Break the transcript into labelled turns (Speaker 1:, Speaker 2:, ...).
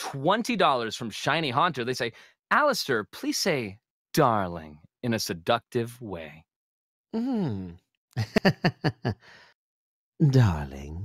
Speaker 1: $20 from Shiny Haunter. They say, Alastor, please say darling in a seductive way.
Speaker 2: Mm. Darling.